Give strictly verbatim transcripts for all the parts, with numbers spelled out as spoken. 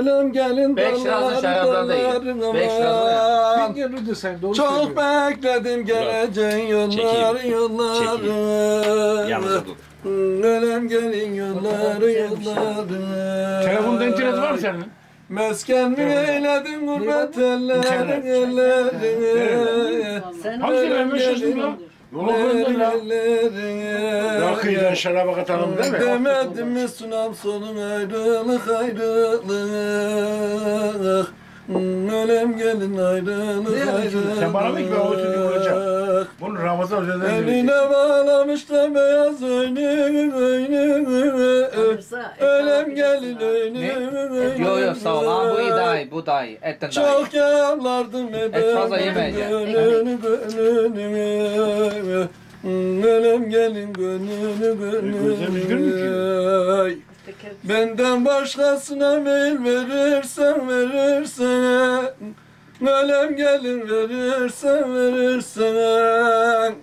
Ölüm gelin Beş razı şaraplarda yiyor. Beş razı Bin yıldır sen doğru çok söylüyorsun. bekledim geleceğin yolları yolları. Yalnız dur. Ölüm gelin yolları yolları. Telefonda internet var mı senin? Mesken mi eyledin gurbet ellerin ellerini. Hamsi ben meşhursun lan. Yola koyun lan. Rakıyla şaraba katalım değil mi? Demedim mi sunam sonun ayrılık ayrılık. Ölüm gelin ayrılık ayrılık. Sen bana mı ki ben o çocuğu vuracağım? Bunu Ramazan özelden eline bağlamış da beyaz önü önü. Ölüm gelin önü. Yo yo sağ ol. Ha, bu iyi daha iyi. Bu daha iyi. Etten daha iyi. Çok yavlardım Et fazla yemeyeceğim. gönlünü gönlünü. Ölüm gelin gönlünü gönlünü. Benden başkasına meyil verirsen verirsen. Ölüm gelin verirsen verirsen.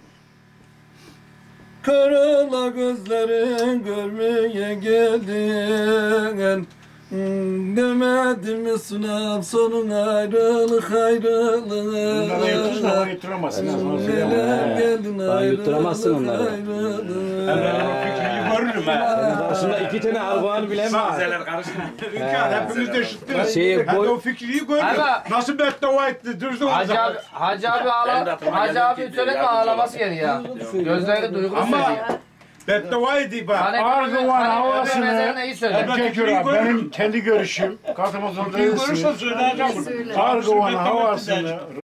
Kör ola gözlerin görmeye geldin. Demedim mi sunam sonun ayrılık ayrılık. Bunlara yutuşla yutturamazsın. Geldin Daha yutturamazsın onları. Fikrini görürüm ha. Aslında iki tane argıvan bilen var. Sazzeler karıştı. İmkan hepimiz de eşittir. Şey, Ben de boy- o fikriyi görürüm. Ama- Nasıl beddua etti? Düzdü o Hacı zaman. abi, Hacı abi Ben de ağla, aklıma Hacı geldi abi ki söyleme yardımcı ağlaması olalım. geliyor ya. Gözleri duygulu Ama- söylüyor. Beddua edeyim bak. Hani Argıvan havasını. mezarına iyi söyle. Erkek yürü abi. Benim kendi görüşüm. Katımızın Görürsen söyleyeceğim. Argıvan havasını